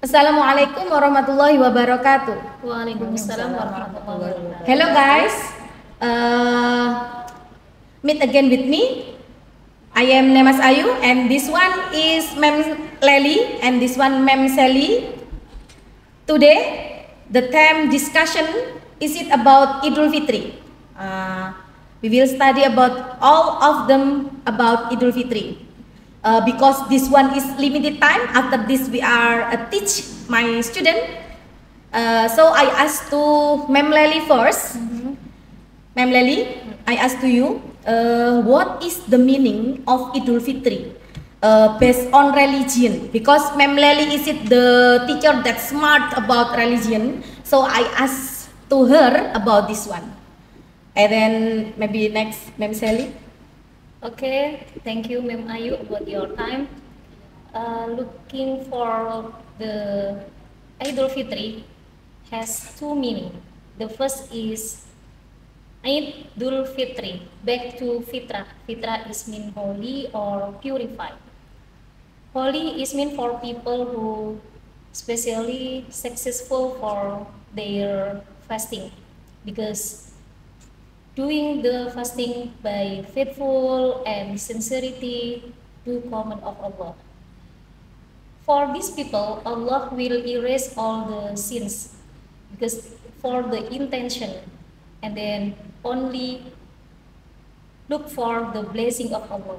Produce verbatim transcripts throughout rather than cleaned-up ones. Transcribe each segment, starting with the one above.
Assalamualaikum warahmatullahi wabarakatuh. Waalaikumsalam warahmatullahi wabarakatuh. Hello guys, uh, meet again with me. I am Nemas Ayu and this one is Mem Lely and this one Mem Sally. Today the theme discussion is it about Idul Fitri. Uh, we will study about all of them about Idul Fitri. Uh, because this one is limited time. After this we are uh, teach my student. Uh, so I ask to Mem Lely first. Mm-hmm. Mem Lely, I ask to you, uh, what is the meaning of Idul Fitri uh, based on religion? Because Mem Lely is it the teacher that smart about religion. So I ask to her about this one. And then maybe next Mem Sally. Okay, thank you, Mem Ayu, about your time. Uh, looking for the Idul Fitri has two meaning. The first is Idul Fitri, back to Fitra. Fitra is mean holy or purified. Holy is mean for people who especially successful for their fasting, because doing the fasting by faithful and sincerity to command of Allah. For these people, Allah will erase all the sins because for the intention, and then only look for the blessing of Allah.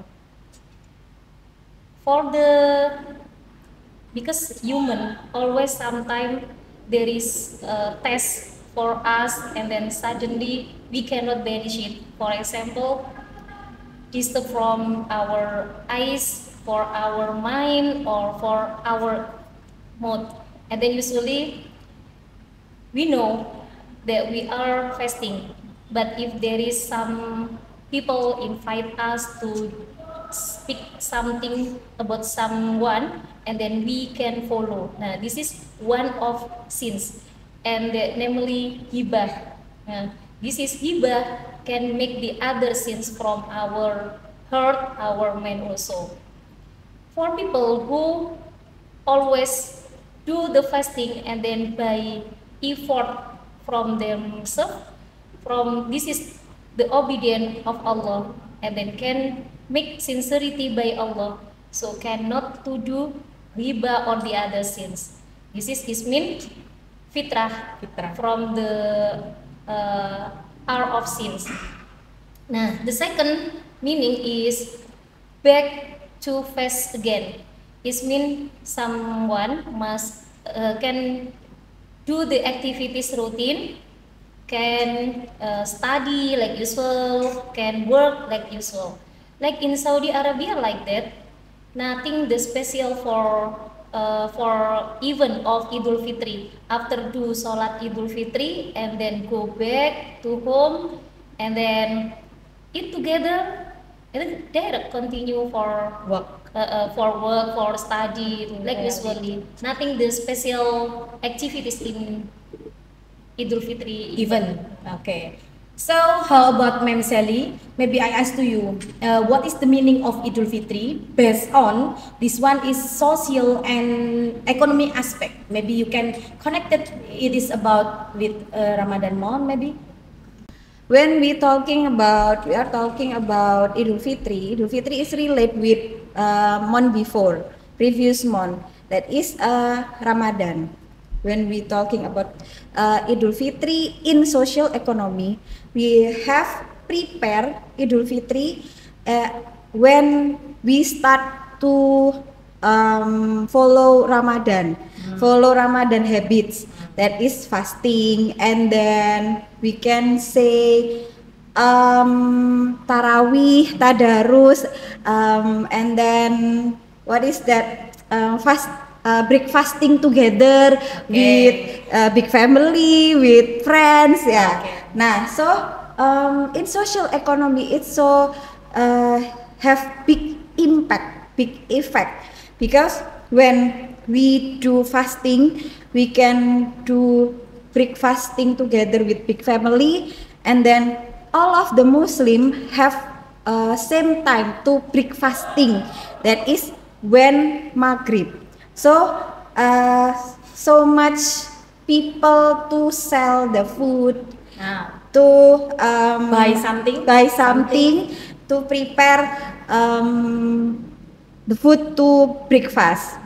For the because human always sometime there is a test for us, and then suddenly we cannot banish it. For example, disturb from our eyes, for our mind, or for our mood. And then usually we know that we are fasting, but if there is some people invite us to speak something about someone, and then we can follow. Now this is one of sins, and uh, namely hibah. Uh, this is hibah can make the other sins from our heart, our mind also. For people who always do the fasting and then by effort from themselves, from this is the obedience of Allah, and then can make sincerity by Allah, so cannot to do riba or the other sins. This is his mean fitrah, fitrah from the uh, hour of sins. Nah, the second meaning is back to fast again. It means someone must uh, can do the activities routine, can uh, study like usual, can work like usual. Like in Saudi Arabia like that, nothing the special for Uh, for even of Idul Fitri. After do Salat Idul Fitri and then go back to home and then eat together, and then they continue for Work. uh, uh, for work, for study, like usually. Nothing the special activities in Idul Fitri Even. Okay. So how about Mem Sally? Maybe I ask to you, uh, what is the meaning of Idul Fitri based on this one is social and economic aspect. Maybe you can connect it. It is about with uh, Ramadan month maybe. When we talking about, we are talking about Idul Fitri. Idul Fitri is related with uh, month before, previous month. That is uh, Ramadan. When we talking about uh, Idul Fitri in social economy, we have prepared Idul Fitri uh, when we start to um, follow Ramadan, hmm. follow Ramadan habits. That is fasting, and then we can say um, Tarawih, Tadarus, um, and then what is that? Uh, fast. Uh, breakfasting together okay. with uh, big family, with friends, ya. Okay. Nah, so um, in social economy, it's so uh, have big impact, big effect, because when we do fasting, we can do breakfasting together with big family, and then all of the Muslim have uh, same time to breakfasting. That is when Maghrib. So uh, so much people to sell the food, Nah, to um, buy something, buy something, to prepare um, the food to breakfast.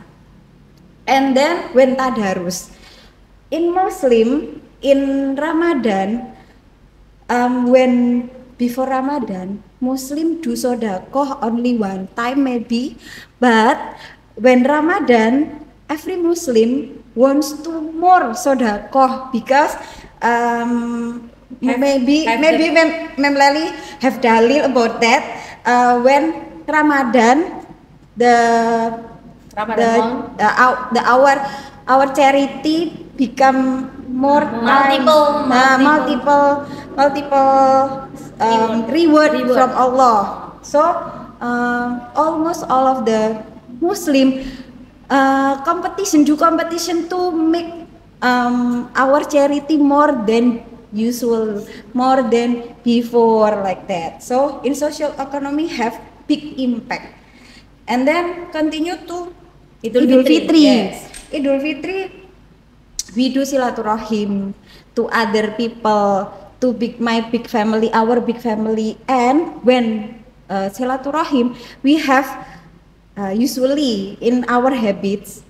And then when tadarus, in Muslim, in Ramadan, um, when before Ramadan, Muslim do sodakoh only one time maybe, but when Ramadan, every Muslim wants to more sodakoh because um, Have- maybe have maybe the- Mem, Mem Lali have dalil about that. Uh, when Ramadan, the Ramadan the month. uh, our- the our our charity become more times, Multiple- uh, multiple- multiple multiple um, reward, Reward. from Allah. So um, almost all of the Muslim uh, competition do competition to make um, our charity more than usual, more than before, like that. So in social economy have big impact. And then continue to Idul Idul Fitri, Fitri. yes. Idul Fitri, we do silaturahim to other people, to big my big family, our big family. And when uh, silaturahim, we have uh, usually in our habits,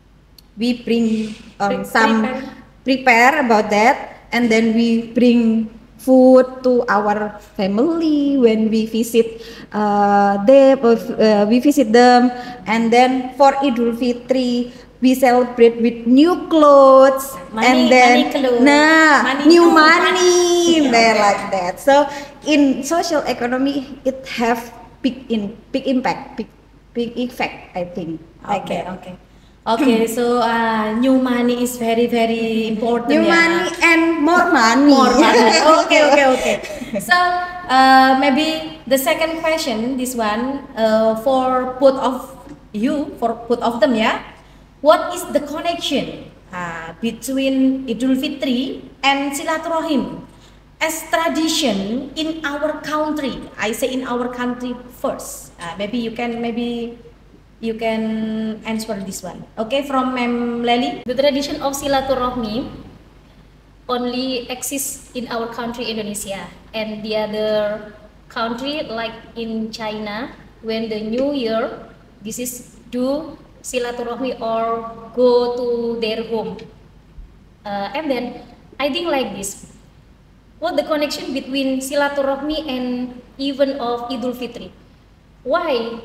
we bring um, Pre- some prepare. prepare about that, and then we bring food to our family when we visit uh, them, uh, we visit them. And then for Idul Fitri, we celebrate with new clothes, Money- and then money clothes. nah Money new new money, money. there, like that. So in social economy, it have big in big impact, big big effect, I think, like Okay, that. okay. Okay, so uh, new money is very very important. New ya. money and more money. More money. Okay, okay, okay. So uh, maybe the second question, this one uh, for both of you, for both of them, yeah. What is the connection uh, between Idul Fitri and silaturahim as tradition in our country? I say in our country first. Uh, maybe you can maybe you can answer this one. Okay, from Mem Leli. The tradition of silaturahmi only exists in our country Indonesia, and the other country like in China, when the New Year, this is do silaturahmi or go to their home. Uh, and then I think like this, what the connection between silaturahmi and even of Idul Fitri? Why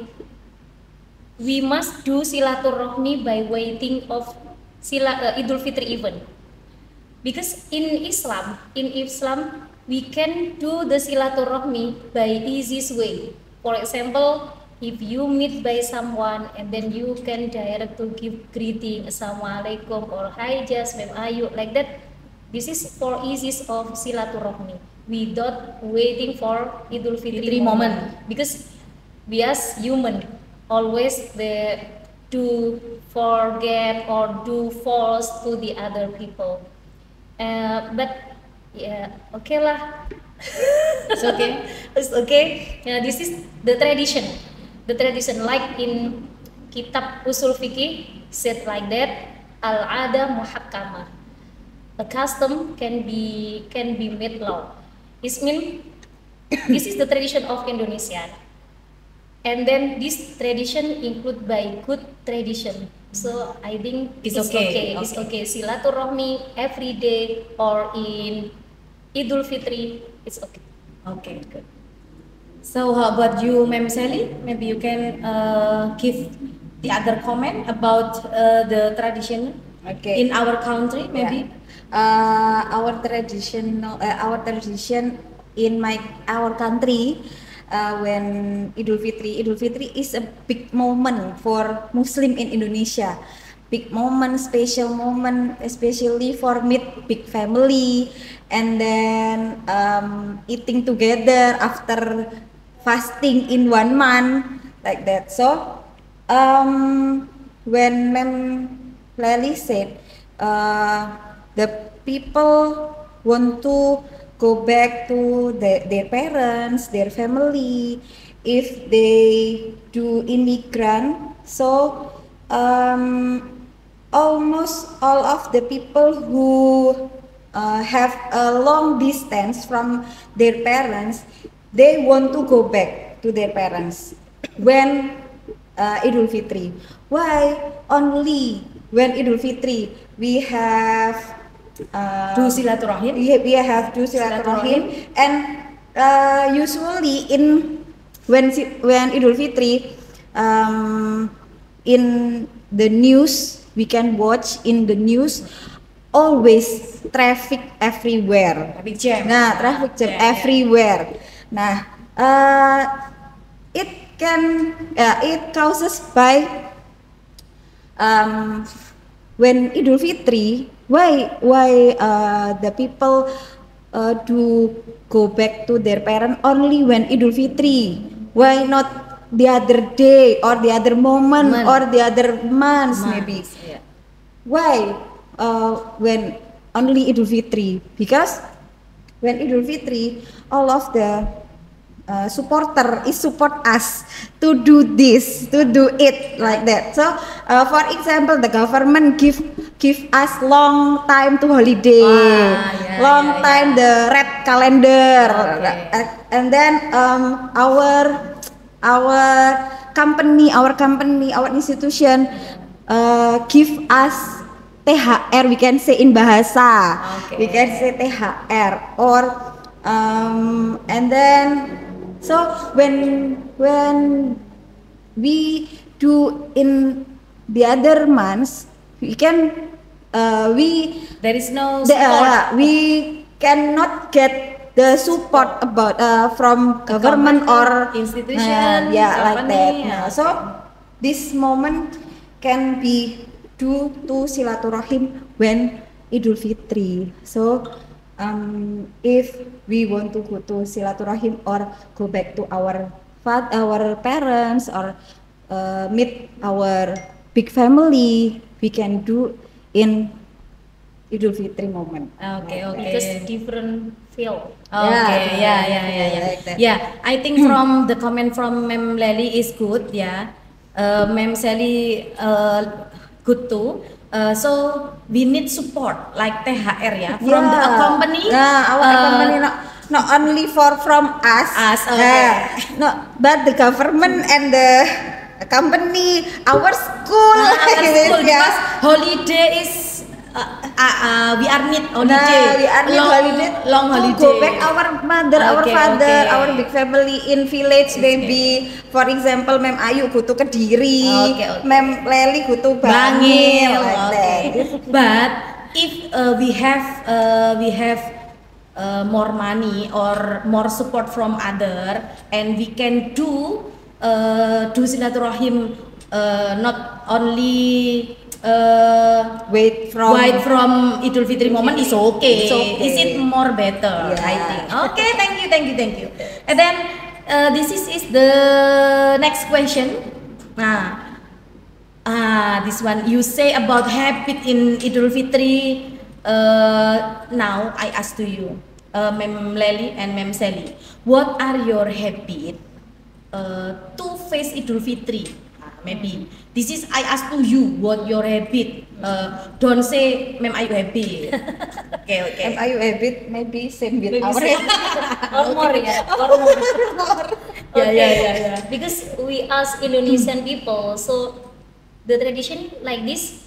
we must do silaturahmi by waiting of sila uh, Idul Fitri event? Because in Islam, in Islam we can do the silaturahmi by easiest way. For example, if you meet by someone and then you can direct to give greeting, assalamualaikum or hi Jas, Mem Ayu, like that. This is for easiest of silaturahmi without waiting for Idul Fitri, Fitri moment. Because we as human always the do forget or do false to the other people. Uh, but yeah, okay lah. It's okay. It's okay. Yeah, this is the tradition. The tradition like in Kitab Usul Fikih said like that, al-ada muhakkamah. A custom can be can be made law. It means this is the tradition of Indonesia. And then this tradition include by good tradition. So I think It's it's, okay, okay. It's okay. Silaturahmi every day or in Idul Fitri, it's okay. Okay, good. So how about you, Mem Sally? Maybe you can uh, give the other comment about uh, the tradition Okay. in our country, maybe. Uh, our traditional uh, our tradition in my our country, uh, when Idul Fitri Idul Fitri is a big moment for Muslim in Indonesia. Big moment, special moment, especially for meet big family, and then um, eating together after fasting in one month, like that. So um, when Mem Lely said uh, the people want to go back to the, their parents, their family, if they do immigrant. So um, almost all of the people who uh, have a long distance from their parents, they want to go back to their parents when uh, Idul Fitri. Why only when Idul Fitri we have uh, Do silaturahim. we, we have do silaturahim, and uh, usually in when si- when Idul Fitri, um, in the news we can watch in the news always traffic everywhere. Traffic jam. Nah, traffic jam Yeah, yeah. everywhere. Nah, uh, it can uh, it causes by um, when Idul Fitri, why why uh, the people uh, do go back to their parent only when Idul Fitri? Why not the other day or the other moment Month. or the other months maybe? Months, yeah. Why uh, when only Idul Fitri? Because when Idul Fitri, all of the uh, supporter is support us to do this, to do it like that. So, uh, for example, the government give give us long time to holiday, Ah, yeah, long yeah, time yeah. the red calendar, Okay. Uh, and then um, our our company, our company, our institution uh, give us T H R, we can say in bahasa, Okay. we can say T H R, or um, and then so when when we do in the other months, we can uh, we There is no the, support. uh, we cannot get the support about uh, from government or institution, uh, yeah, like company, that. yeah. Nah, so this moment can be due to silaturahim when Idul Fitri. So um, if we want to go to silaturahim or go back to our fa- our parents or uh, meet our big family, we can do in Idul Fitri moment. Okay, okay. Because different feel. Okay, Yeah, yeah, yeah, yeah, yeah. like that. Yeah, I think from the comment from Mem Lely is good, yeah. Uh, Mem Sally uh, good too. Uh, so we need support like T H R ya from the Yeah. company. Yeah, our uh, company not not only for from us. Us, okay. Yeah, no, but the government and the company, our school, uh, our school yeah. because holiday is uh, uh, uh, we are need holiday. Nah, we are need long, holiday long to holiday. go back our mother, our Okay, father, okay. our big family in village maybe. For example, Mem Ayu go to Kediri, Okay, okay. Mem Leli go to Bangil, Bangil, like okay. that. But if uh, we have uh, we have uh, more money or more support from other, and we can do uh, do silaturahim uh, not only uh, Wait from Wait from Idul Fitri moment is okay. It's okay. Is it more better? Yeah. I think. Okay, thank you, thank you, thank you. And then uh, this is, is the next question. Nah, ah, this one you say about habit in Idul Fitri. Uh, now I ask to you, uh, Mem Lely and Mem Sally, what are your habit uh, to face Idul Fitri? Ah, maybe this is I ask to you, what your habit? Uh, don't say Mem Ayu habit. Okay, okay. Mem Ayu habit maybe same with Maybe our same. Or more ya, or more. Yeah, Okay. yeah, yeah, yeah. Because we as Indonesian people, so the tradition like this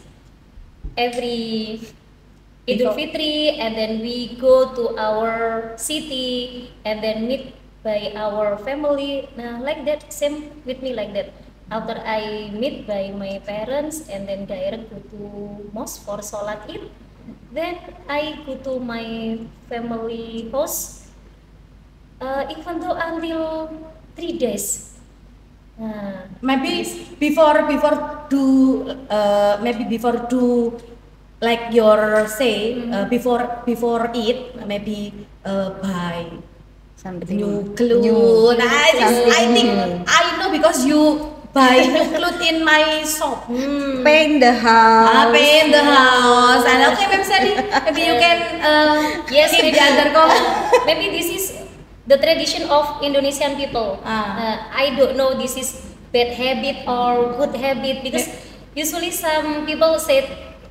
every Idul Before- Fitri, and then we go to our city and then meet by our family. Nah, like that, same with me like that. After I meet by my parents and then direct go to mosque for sholat Id, then I go to my family house. Uh, even though until three days. Nah, Maybe before before do uh, maybe before do like your say uh, before before it maybe uh, buy something new clothes. new, Nah, I, something I think new. I know because you buy new clothes in my shop. paint the house. Ah, paint the house. And okay, Ma'am Sally, maybe you can uh, Yes, give maybe. the other comment. maybe this is the tradition of Indonesian people. Ah. Uh, I don't know this is bad habit or good habit because usually some people say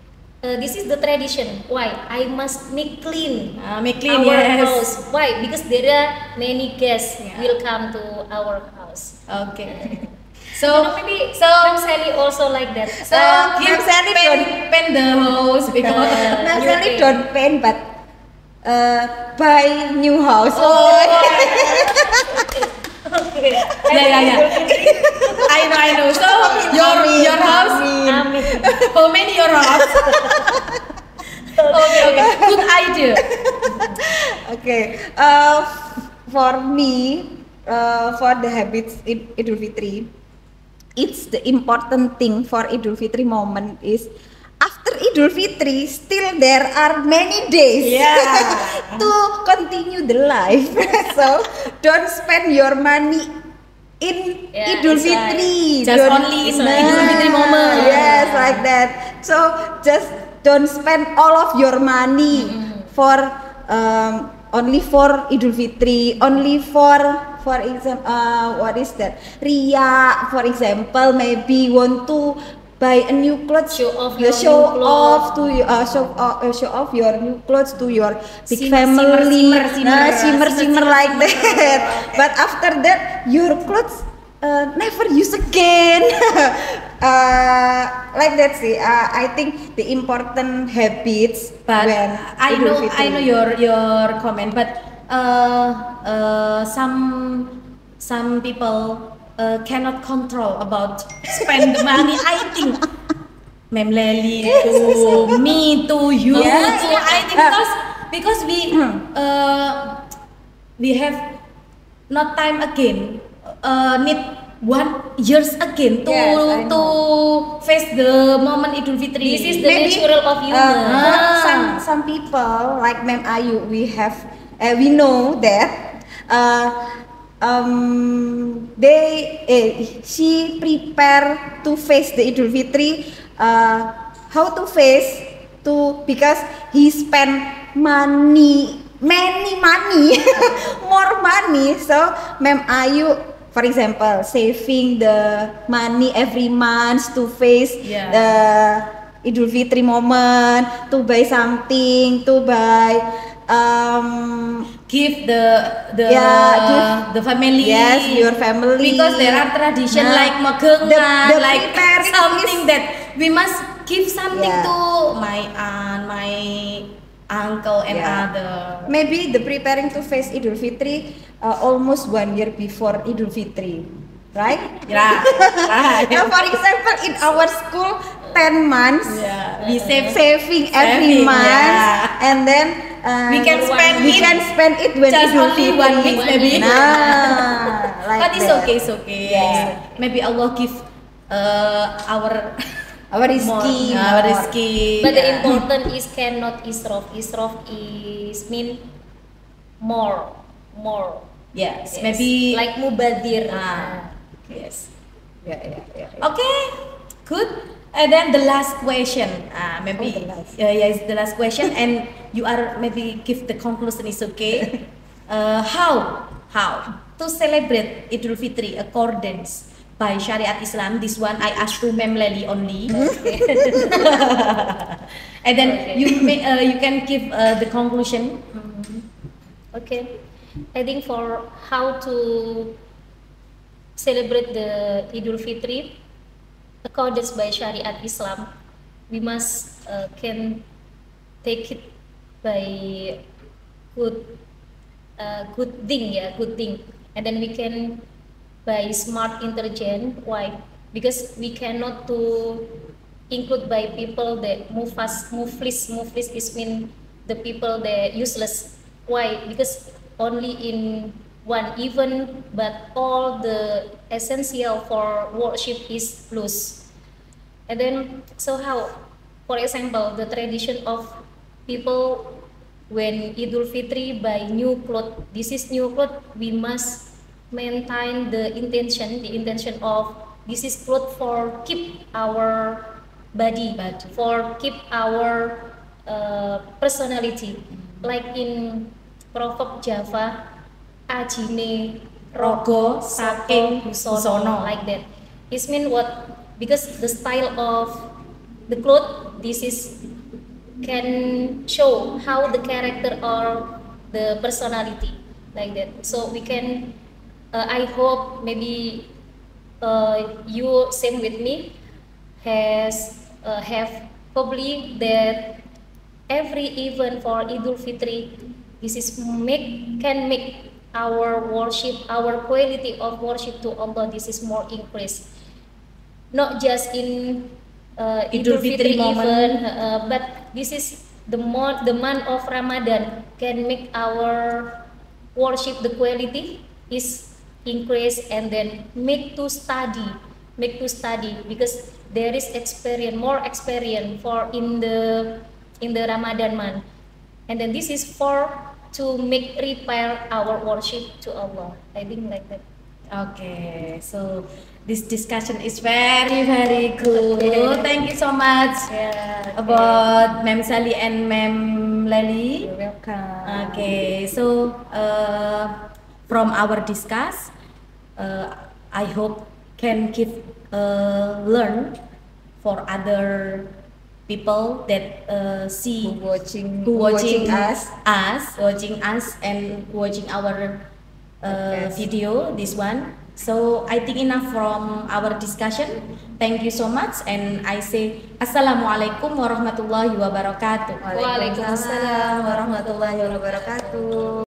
uh, this is the tradition. Why? I must make clean Uh, make clean, our yes. house. Why? Because there are many guests Yeah. will come to our house. Okay. So So maybe so Ma'am Sally also like that. so Uh, give Ma'am Sally pen, don't- pen the house because Uh, Ma'am new Sally thing. don't paint, but uh, buy new house. Oh. Okay. yeah yeah yeah. I know I know. So your Amin, your house. amin. Amin. How many your house? okay okay. Good idea. Okay. Uh, f- for me, uh, for the habits in Idul Fitri, it's the important thing for Idul Fitri moment is after Idul Fitri, still there are many days Yeah. to continue the life. So don't spend your money in Yeah, Idul it's like Fitri. just Don't- only in Nah, Idul Fitri moment. Yes, like that. So just don't spend all of your money for um, only for Idul Fitri, only for for example, uh, what is that? Ria, for example, maybe want to buy a new clothes, Show off you your show new clothes. off to you, uh, show off, uh, show off your new clothes to your big Simmer, family, simmer, simmer, Nah, simmer, simmer, simmer, simmer like simmer. that. But after that, your clothes uh, never use again. uh, like that sih. Uh, I think the important habits But when I Idul know Fitri. I know your your comment, but uh, uh, some some people uh, cannot control about spend the money. I think Mem Lely to me to you Yeah, to yeah. I think because because we uh, we have not time again uh, need one years again to Yes, I to face the moment Idul Fitri. This is the Maybe, natural of human. uh, for Ah. some some people like Mem Ayu, we have uh, we know that uh, um, they eh, she prepare to face the Idul Fitri. Uh, how to face to because he spend money many money more money. So Mem Ayu, for example, saving the money every month to face Yeah. the Idul Fitri moment, to buy something, to buy um Give the the Yeah, give- the family. yes, your family. Because there are tradition Nah, like magengan, the- the like preparing something is- that we must give something Yeah. to my aunt, my uncle and Yeah. other. maybe the preparing to face Idul Fitri uh, almost one year before Idul Fitri, right? Yeah, right. Now, for example, in our school, ten months. Yeah, we save. Saving every Saving, month, yeah. and then uh, We can spend we it can spend it when just Idul only Fitri. one week maybe. Nah, like But it's that. okay, it's okay. Yeah. Maybe Allah give uh, our Our rizki, more, our more. rizki. But the yeah. important is cannot israf. Israf is mean more, more. Yes, Yes. maybe like mubadir. Ah, yes. Yeah, yeah, yeah, yeah. Okay, good. And then the last question, uh, maybe Oh, the last. Uh, yes, the last question, and you are maybe give the conclusion is okay. uh, how how to celebrate Idul Fitri accordance by Syariat Islam? This one I ask to Mem Lely only. And then Okay. you may, uh, you can give uh, the conclusion. Okay, I think for how to celebrate the Idul Fitri accordance by Syariat Islam, we must uh, can take it by good uh, good thing, yeah, good thing, and then we can by smart intelligent. Why? Because we cannot to include by people that mufas muflis muflis is mean the people that useless. Why? Because only in one event, but all the essential for worship is loose. And then, so how? For example, the tradition of people when Idul Fitri buy new clothes. This is new clothes. We must maintain the intention, the intention of this is clothes for keep our body, Body. for keep our uh, personality. Like in Proverb Java, ajine Rogo saking busono, busono. like that. It mean what? Because the style of the cloth, this is can show how the character or the personality like that. So we can, uh, I hope maybe uh, you same with me has uh, have probably that every event for Idul Fitri, this is make can make our worship, our quality of worship to Allah, this is more increased, not just in uh, Idul Idul Fitri Fitri moment. event, uh, but this is the month, the month of Ramadan can make our worship, the quality is increase, and then make to study, make to study because there is experience, more experience for in the in the Ramadan month, and then this is for to make repair our worship to Allah. I think like that. Okay, so this discussion is very very good. Thank you so much Yeah. about Mem Sally and Mem Lely. You're welcome. Okay, so uh, from our discuss, uh, I hope can give uh, learn for other people that uh, see Who watching, who watching, us. us, watching us, and watching our uh, Podcast. video. This one. So I think enough from our discussion. Thank you so much, and I say Assalamualaikum warahmatullahi wabarakatuh. Waalaikumsalam warahmatullahi wabarakatuh.